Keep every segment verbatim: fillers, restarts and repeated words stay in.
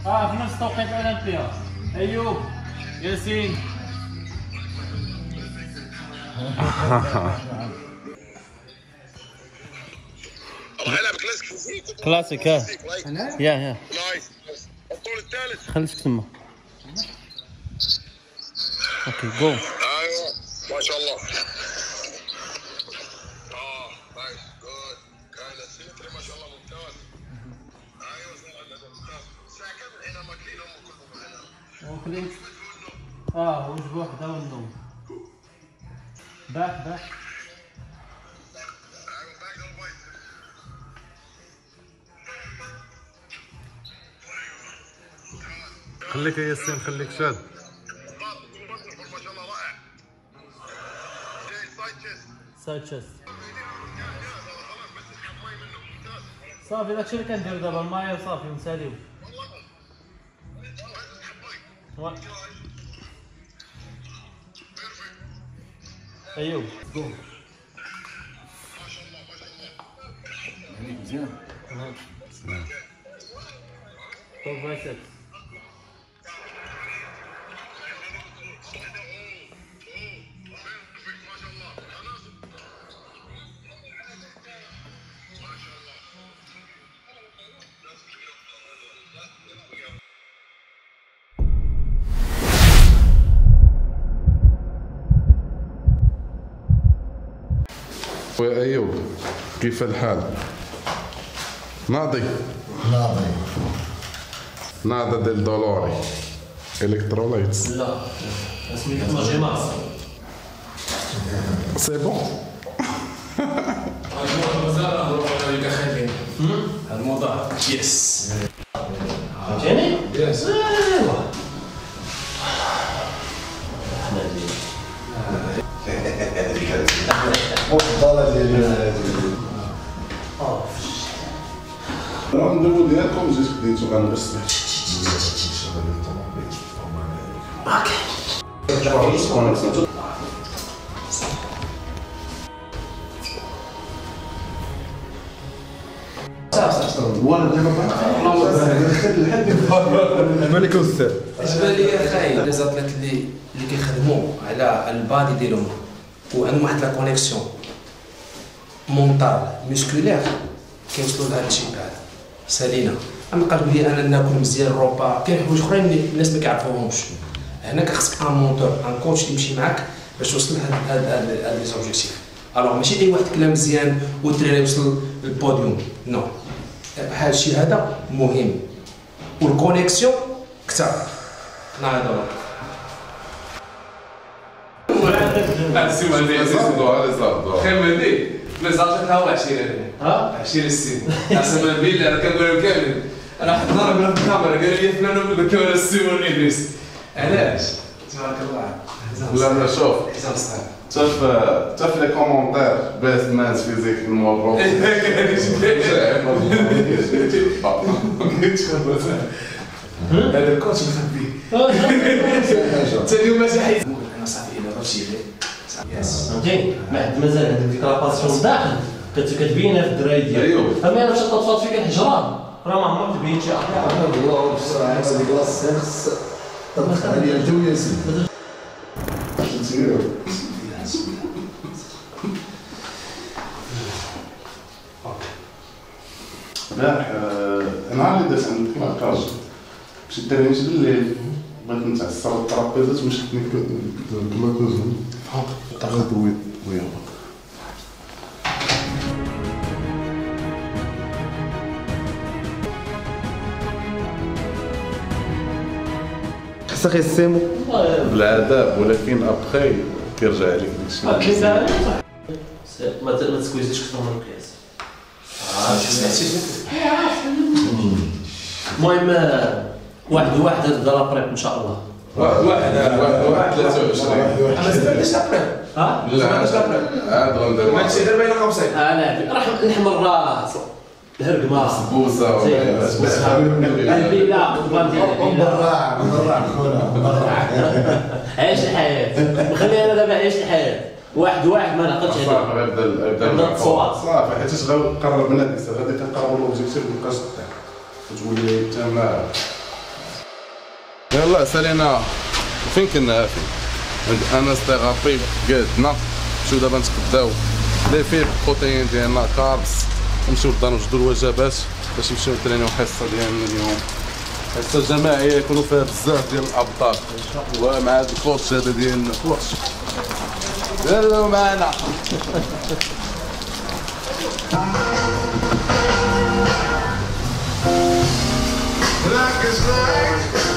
اه في نفس توقيت اولمبيا. ايوب ياسين كلاسيك. ها يا يا الطول الثالث خليك تما. اوكي جو. ايوه ما شاء الله. اه نايس جود كاين سيمتري ما شاء الله ممتاز. ايوه ممتاز. الساعه كم الحين ماكلين هم كلهم هنا؟ وكلين اه وجبه وحده والنوم. باك باك. خليك يا ياسين خليك شاد. ما شاء الله رائع. سايد تشيست. صافي داكشي اللي كندير دابا المايه وصافي ونساليو. ايوب جو. مزيان. توب بايسبس. ويا ايوب كيف الحال؟ ناضي ناضي نادا ديل دولوري الكتروليتس. لا اسمي ماجيماس. سي بون. الموضوع يس فهمتيني؟ يس ايوا الضالة ديال الرانديفو ديالكم جيت بديتو غنغسل. الملك والسر. اش بان لي خايب لي زاتليت اللي اللي كيخدموا على البادي ديالهم وعندهم واحد لا كونيكسيون مونطال مسكولير كيوصلوا لهذا الشيء هذا سالينا. اما قالوا لي انا ناكل مزيان الروبا كاين حوايج اخرين اللي الناس ما كيعرفوهمش. هنا كخصك ان مونتور ان كوتش يمشي معاك باش توصل لهاد هاد لي زوبجيكتيف. الوغ ماشي اي واحد كلام مزيان والدراري يوصل للبوديوم نو. بحال الشيء هذا مهم والكونيكسيون كثر. نعم دابا هادشي مهدي صافدو هذا صافدو. خير مهدي لا زعما تا هو عشرين ها عشرين السن احسن من بالله انا كنقول لهم كاملين. انا واحد النهار قلنا في الكاميرا قال لي فلان ولا كاميرا السيمون ادريس علاش تبارك الله. لا لا شوف حزام صغير شوف شوف لي كومونتير بيست مانز فيزيك الموضوع. هذا الكوتش مخبي حتى اليوم ماشي حيت انا صافي الا درت شي يس فهمتي؟ مازال هذيك ديك لاباسيون داخل كتبينها في الدراري ديالك. اما الا مشات تطفات فيك الحجران راه ما عمرك تبين شي حاجه. الله بصراحه هذيك لاصق خص طبخ عليا انت وياسين. البارح نهار اللي دازت عندك لاكاج مشيت ترينيت بالليل بغيت نتعسر الطرابيزات مشيت لاكاج دويت وياه. خصك يسيمو بالعذاب ولكن ابخي كيرجع عليك داكشي. ما ما تسكويزيش اكثر من القياس. اه سمعتي المهم واحد واحد هذا دار بريب ان شاء الله. واحد واحد واحد ثلاثة وعشرين. انا زعما باش لابريب ها؟ لا عاد غندير هادشي غير بين خمسين. اه لا راح نحمر راس الهرقمه بوزه البيلا مبرع مبرع خونا عيش الحياه خلينا انا دابا عيش الحياه. واحد واحد ما نعقدش عليه. صافي غيبدا يبدا صافي حيت غنقرب من هذيك الساعه غادي كنقربوا لوبجيكتيف مابقاش تطيح وتولي تما يلا سالينا فين كنا فين عند انس ثيرابي قادنا نمشيو دابا نتغداو لي فيه البروتين ديالنا كاربس نمشيو للدار نوجدو الوجبات باش نمشيو نترينيو حصه ديالنا اليوم حصه جماعيه يكونوا فيها بزاف ديال الابطال ومع هذا الكوتش هذا ديالنا كوتش يلا معنا Black is light,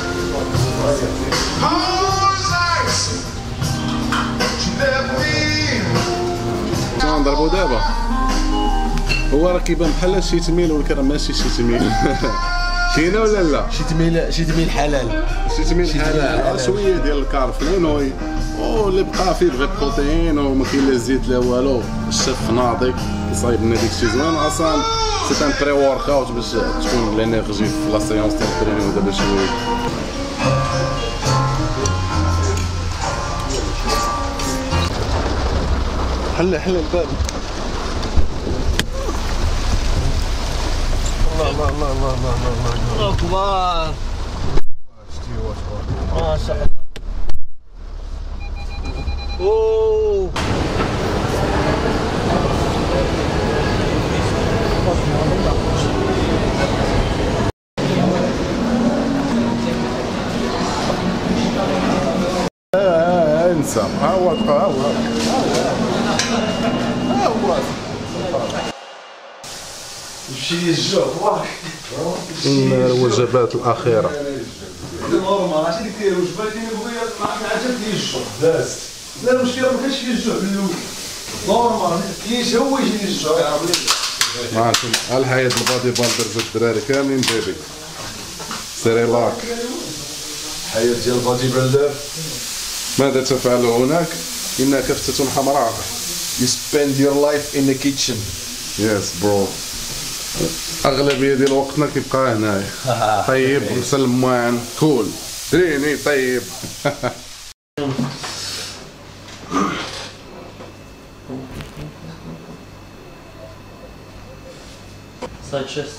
cold as ice. She left me. نضربو دابا هو راه كيبان بحال شي تميل ولكن راه ماشي شي تميل كاينه ولا لا؟ شي تميل شي تميل حلال شي تميل حلال شويه ديال الكارفلين و اللي بقى فيه غير بروتين وما كاين لا زيت لا والو الشيف ناضي كيصايب لنا داكشي زوين اصلا سي ان بري ورك اوت باش تكون الانرجي في لا سيونس ديال الترينينغ دابا شويه حل حل الباب الله الله الله الله الله الله الله اكبر ما شاء الله اوه انسى ها هو ها هو ها هو يمشي الجوع واحد الوجبات الاخيره نورمال ماشي ديك الوجبه اللي بغيت ما عجبني فيه الجوع دازت لا المشكله ما كانش فيه الجوع في الاول نورمال كيش هو يجيني الجوع يعرف لي معكم الحياة البادي بالدرز الدراري كاملين بيبي سيريلاك حياة ديال البادي بيلدر. ماذا تفعل هناك؟ إنها كفتة حمراء. You spend your life in the kitchen. يس برو أغلبية ديال وقتنا كيبقى هنايا طيب مسلمان كول تريني طيب side chest.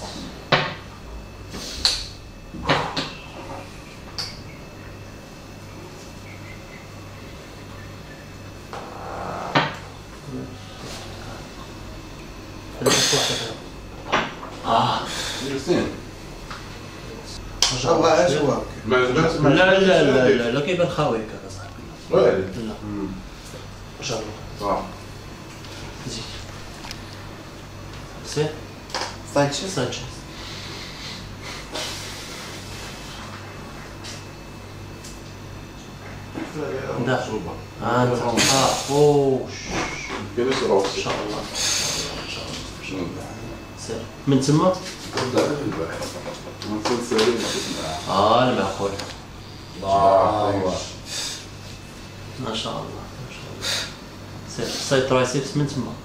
آه الله عجبك. لا لا لا لا لا كيبان خاوي هكا صاحبي. ويلي لا ان شاء الله صح زيد سير Side chest. side chest. ده اه انت اه اوه كاينش روح ان شاء الله ان شاء الله سير من تما اه المعقول ما شاء الله ما شاء الله سير سايد ترايسيبس من تما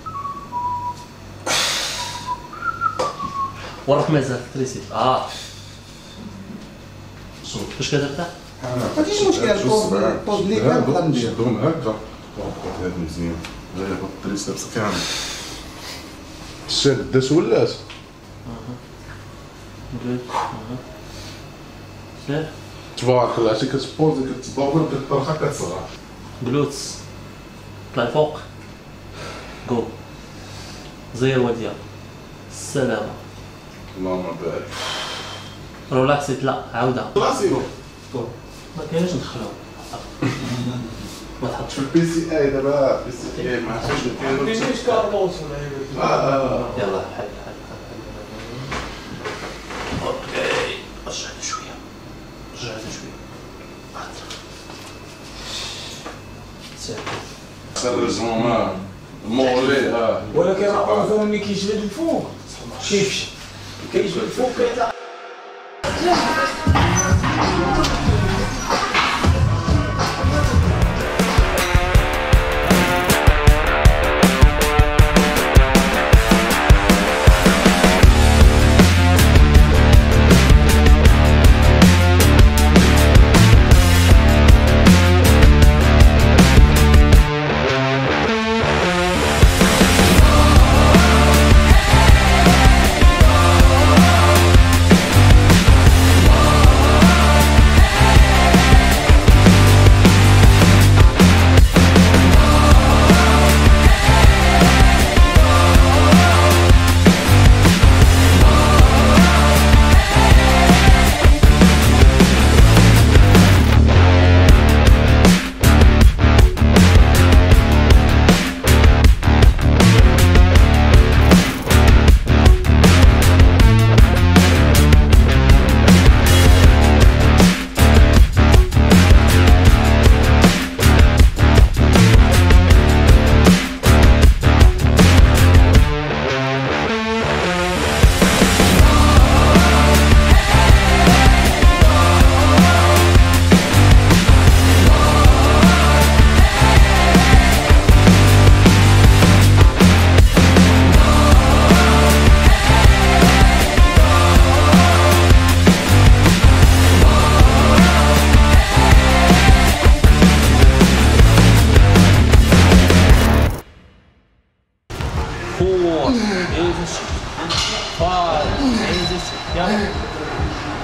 وراك مازال تريسيب اه صوت فاش كترتاح ما فيش مشكل بوز بوز لي كان نقدر ندير. شدهم هكا هذا مزيان غير التريسبس كامل الشاد داش ولات جود سير تبارك الله عرفتي كتبوزي كتباور كتطرخ كتصغر جلوتس طلع الفوق جو زير وديا السلامة اللهم بارك ريلاكسيت لا عاودة راسينو ما كاينش ندخلو ما تحطش في البي سي اي دابا بي سي اي ما عرفتش كاين كاينش كارلوس ولا يلا حل حل حل اوكي رجع لي شوية رجع لي شوية سير سيرجون مولي اه ولكن راه مثلا ملي كيجبد الفوق كيمشي كيجبد الفوق كيطلع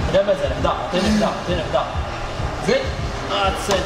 لا مازال حدا عطيني حدا عطيني حدا زيد اه تسد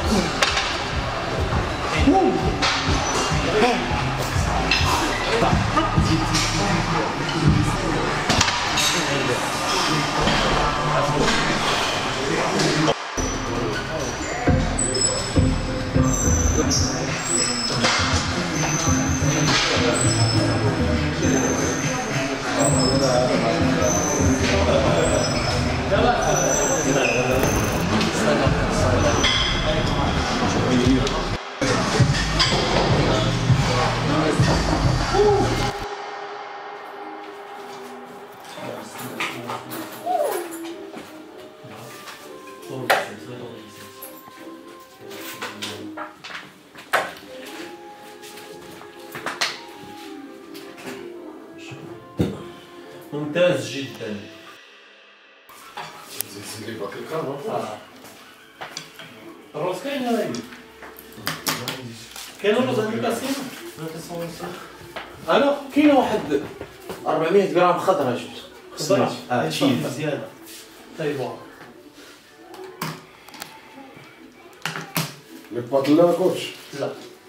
ممتاز جدا. زيد باقي الكهرباء. الروز كاين ولا لا؟ كاين الروز عندك كاسين؟ انا كاينه واحد أربعمية غرام خضره جبت. خضرة؟ اه شيء زياده. طيب لي بات لا كوتش. لا.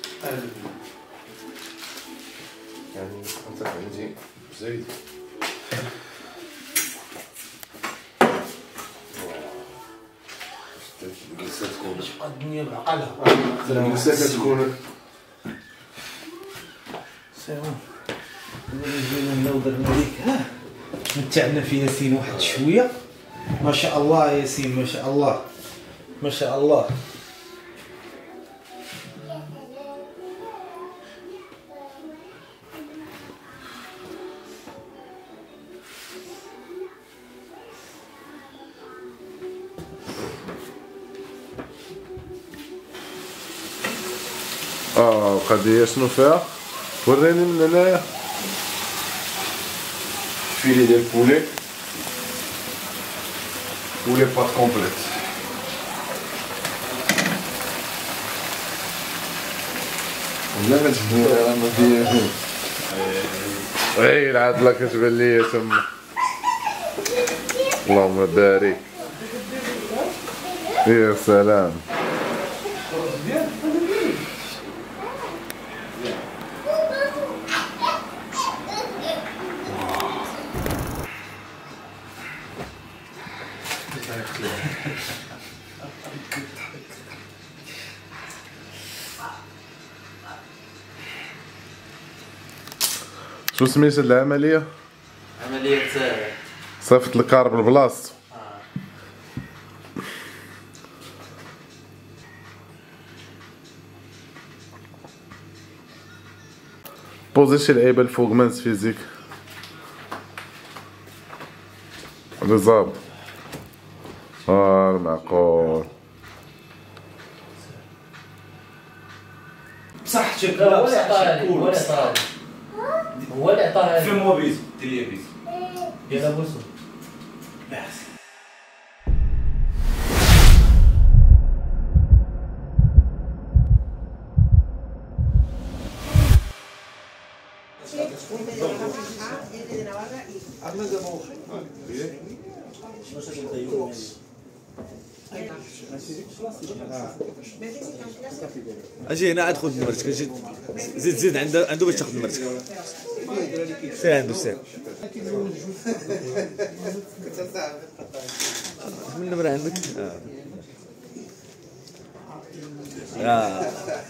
يعني انت عندي زايد. الجلسات تكون تبقى الدنيا بعقلها. الجلسات تكون سيرون جينا لنا ودرنا ديك ها متعنا في ياسين واحد شويه. ما شاء الله ياسين ما شاء الله ما شاء الله. اه القضية شنو فيها؟ وريني من هنايا. فيلي ديال البولي بولي بات كومبليت. لا كتبني انا ما غير العدله كتبان ليا تما. اللهم بارك. يا سلام. شو سميت هاد العملية؟ عملية صيفط الكارب لبلاصتو. بوزي شي لعيبة الفوق مانس فيزيك. هذا ظابط. اه معقول. بصحتك لا لا هو اللي عطاها بصحتك هو اللي عطاها هو اللي عطاها فيمو بيزو ديري بيزو يلا بوسو. اجي هنا عاد خذ نمرتك. اجي زيد زيد عنده عنده باش تاخذ نمرتك. سير عنده سير من النمرة عندك. اه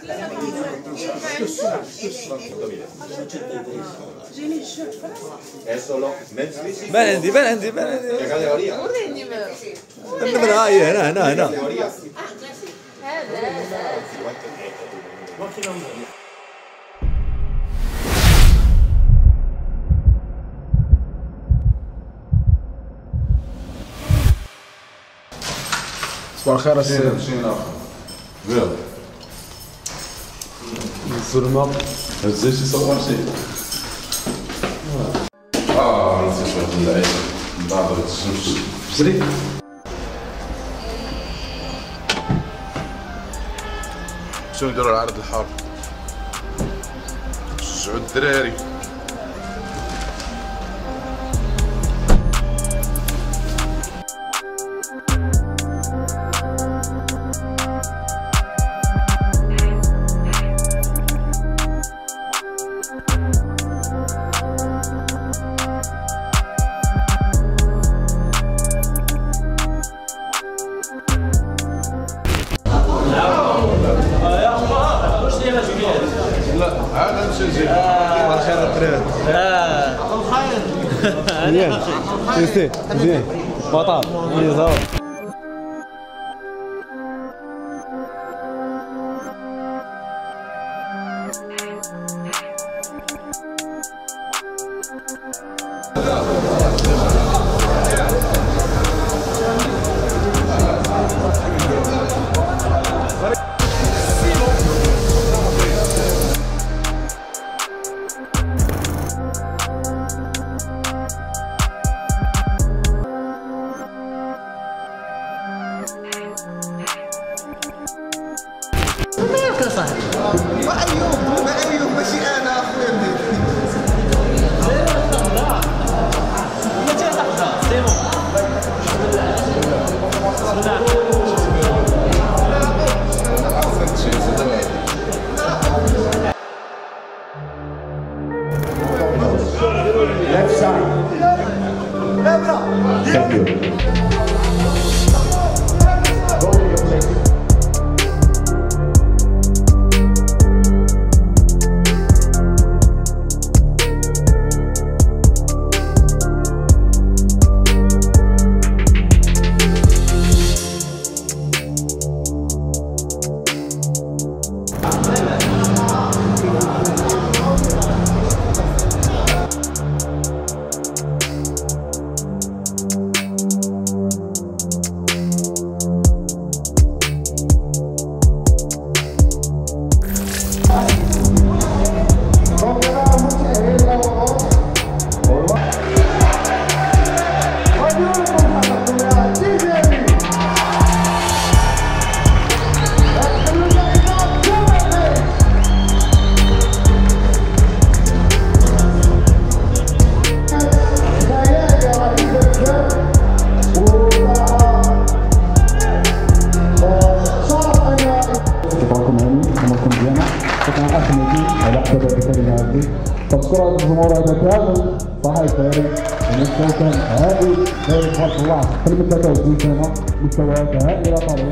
بان عندي بان عندي بان عندي النمرة هاي هنا هنا هنا. صباح الخير السيد. مشينا فيلا الظلمة هزيت شي صور شي. اه نسيت واحد اللعيبة نضرب الشمس بسري. شنو نديرو العرض الحار؟ شجعو الدراري. نمشي نجيب. اه خير الطريق. اه الخير. مزيان. ميرسي مزيان. بطل. يزهر. وأيوب وأيوب ماشي أنا أخويا. Left side. Thank you. تذكر الجمهور هذا كامل صحيح الفارق المستوى كان هائل لا يتخلص الله كلمة ثلاثة وعشرين سنة مستويات هائلة طالعين.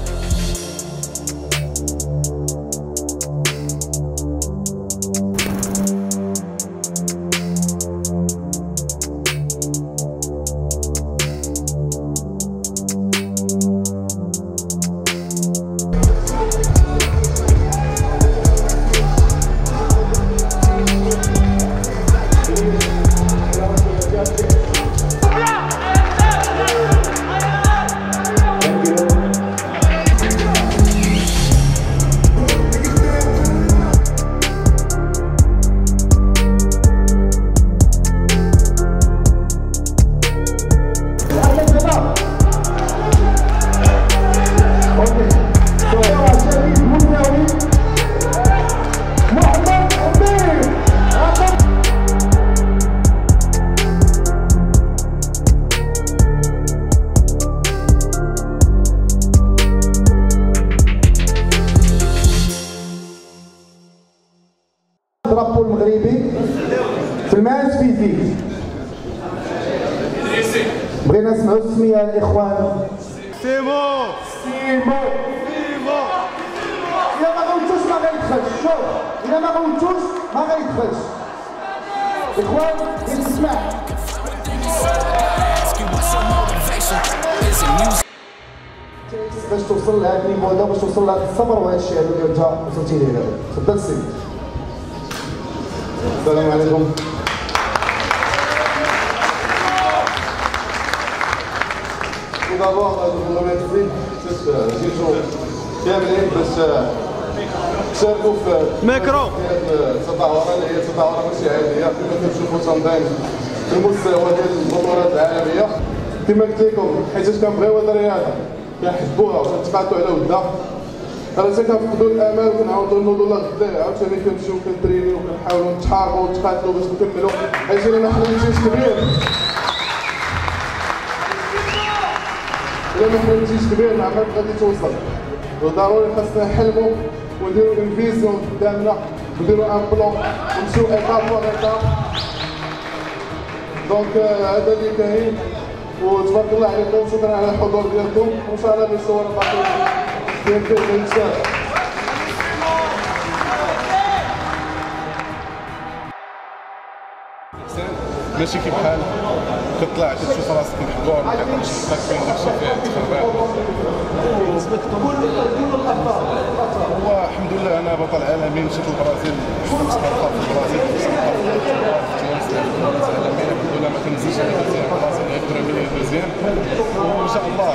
الدرابو المغربي في الماس فيزيك. بغينا نسمعوا السميه الاخوان. سيمو سيمو سيمو. الا ما غوتوش ما غيدخلش. شوف الا ما غوتوش ما غيدخلش. اخوان بغيت نسمع. باش توصل لهذا النيفو هذا باش توصل لهذا الصبر وهذا الشيء هذا اللي انت وصلتي ليه دابا. تفضل السيد. السلام عليكم. دابا نقولوا ميرسي جيتو كاملين باش تشاركوا في ميكرو التظاهرة اللي هي تظاهرة ماشي عادية كما كتشوفوا تنظيم المستوى ديال البطولات العالمية. كما قلت لكم حيت كنبغيو هاد الرياضة كنحبوها وكنتقاتلوا على ودها راه حتى كنفقدوا الامل وكنعاودوا نوضوا لغدا عاوتاني كنمشيو كنترينيو وكنحاولوا نتحاربوا ونتقاتلوا باش نكملوا حيت الا حنا مشيت كبير الا ما حلمتيش كبير ما عمرك غادي توصل. وضروري خاصنا نحلموا ونديروا اون فيزيون قدامنا ونديروا ان بلون ونمشيو ايطاب فور ايطاب. دونك هذا اللي كاين وتبارك الله عليكم. شكرا على الحضور ديالكم وان شاء الله بالصور باقي ديال ان شاء الله. ماشي كي بحال كطلع كتشوف راسك محقور ما كتعرفش تفكر فين داكشي فيه تخربيق. بالنسبه لكم كل كل الابطال هو الحمد لله انا بطل عالمي مشيت للبرازيل شفت مسابقه في البرازيل الحمد لله ما كنزلش على البرازيل غير بريمير دوزيام وان شاء الله.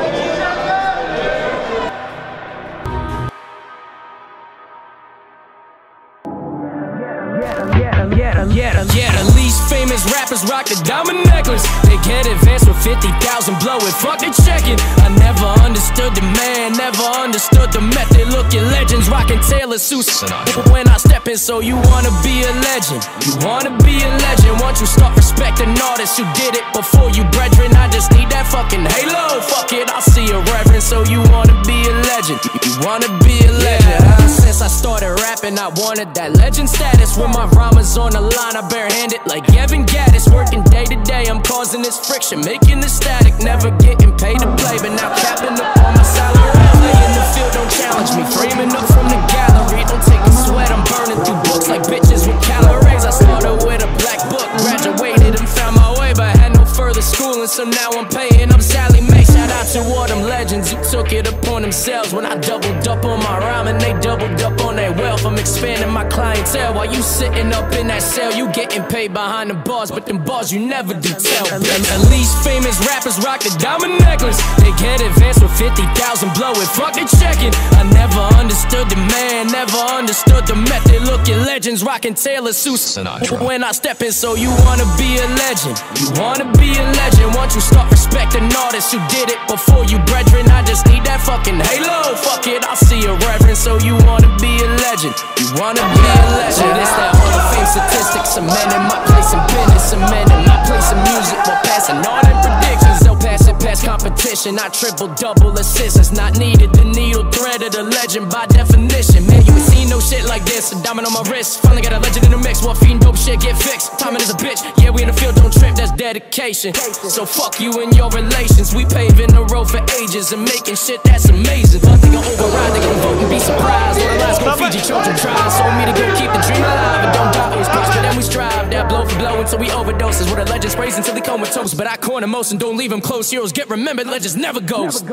Yeah, yeah, the least famous rappers rock the diamond necklace. They get advanced with fifty thousand, blow it, fuck it, checking. I never understood the man, never understood the method. Look at legends rocking Taylor suits when I step in, so you wanna be a legend. You wanna be a legend. Once you start respecting artists who did it before you, brethren, I just need that fucking halo. Fuck it, I'll see a reverend. So you wanna be a legend. You wanna be a legend. Yeah, since I started rapping, I wanted that legend status. With my rhymes on the line, I barehanded like Evan Gaddis. Working day to day, I'm causing this friction, making this static. Never getting paid to play, but now capping up on my salary. Play in the field, don't challenge me. Framing up from the gallery, don't take a sweat. I'm burning through books like bitches with calories. I started with a black book, graduated and found my way, but had no further schooling, so now I'm paying up Sally Mae. Shout out to all them legends who took it upon themselves. When I doubled up on my rhyme and they doubled up on their wealth, I'm expanding my clientele while you sitting up in that cell. You getting paid behind the bars, but them bars you never do tell. At least famous rappers rock the diamond necklace. They get advanced with fifty thousand, blow it, fuck it, checking. I never understood the man, never understood the method. Look at legends rocking Taylor suits when I step in, so you wanna be a legend. You wanna be a legend. Once you start respecting artists who did it before you, brethren, I just need that fucking halo. Fuck it, I'll see a reverend. So you wanna be a legend. You wanna be a legend. It's that Hall of Fame statistics, cementing my place in business, cementing my place in music while passing all them predictions. They'll pass it past competition. I triple double assists. It's not needed. The needle thread of the legend by definition. Man, you ain't seen no shit like this. A diamond on my wrist. Finally got a legend in the mix. While feeding dope shit get fixed. Timing is a bitch. Yeah, we in the field, don't trip. That's dedication. So fuck you and your relations. We paving the road for ages and making shit that's amazing. One thing gon' override, they gon' vote and be surprised. All the lies gon' feed your children trying. So me to go keep the dream alive and don't doubt always prosper. Then we strive that blow for blow until we overdoses. Where the legends praise until they comatose. But I corner most and don't leave them close. Heroes get remembered, legends never ghost.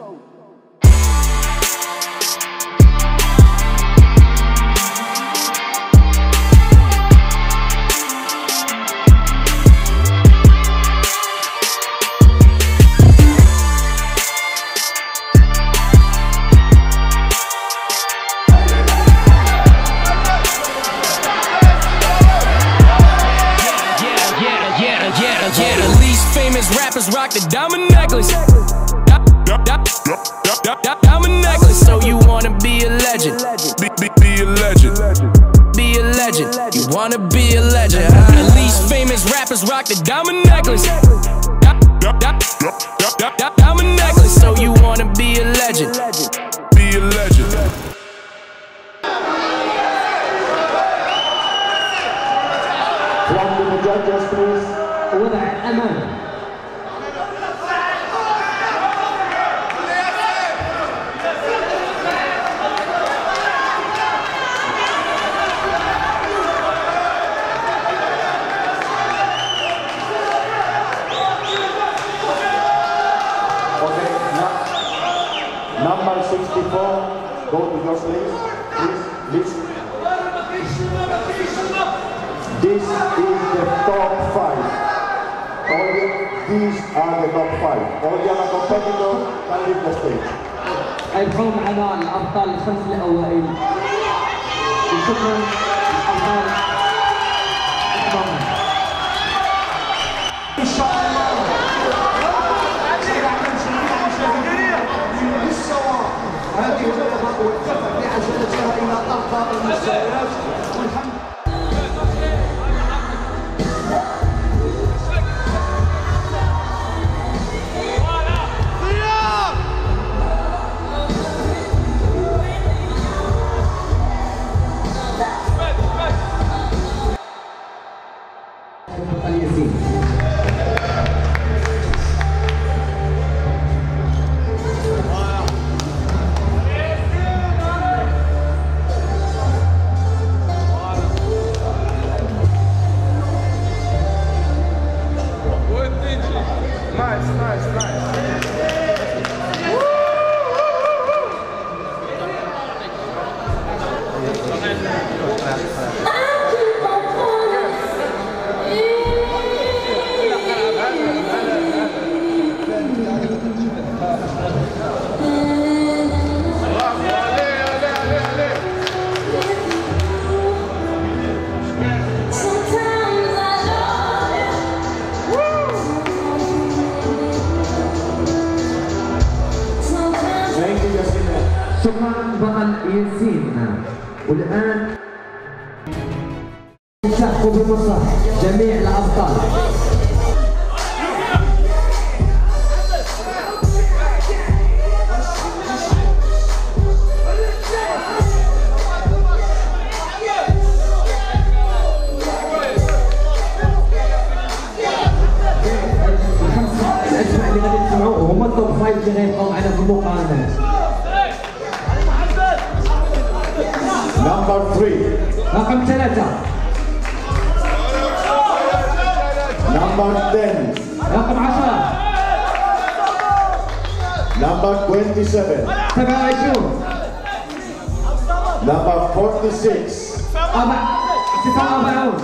Rappers rock the diamond necklace. Diamond necklace. So you wanna be a legend. Be, be, be a legend. Be a legend. You wanna be a legend. The least famous rappers rock the diamond necklace. Diamond necklace. So you wanna be a legend. Be a legend. From the judges, please. وضع الأمام. Number sixty-four, go to your place, please, please. This is the top five. All the, these are the top five. All the other competitors can leave the stage. ارجعوا معنا الأبطال الخمس الأوائل. شكرا الأبطال. إن شاء الله. هذه الرياضة وكفت بعجلتها إلى أرقى المستويات والحمد شكرا بطل ياسين. والآن تحكوا بمصلحة جميع الأبطال. الأسماء اللي غادي تسمعوا هما التوب فايف اللي غيبقاو معنا في المقارنات. Number three. رقم ثلاثة. Number ten. رقم عشرة. Number twenty-seven. سبعة وعشرون. Number forty-six. أربعة تسعة وأربعون.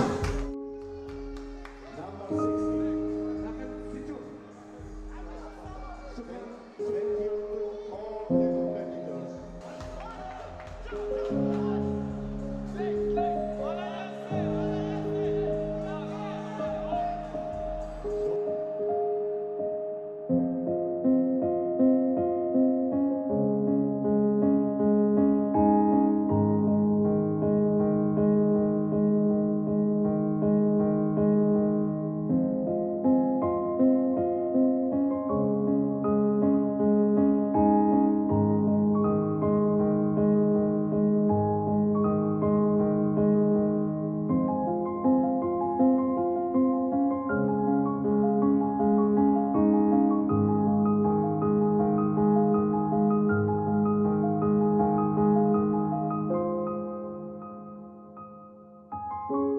Thank you.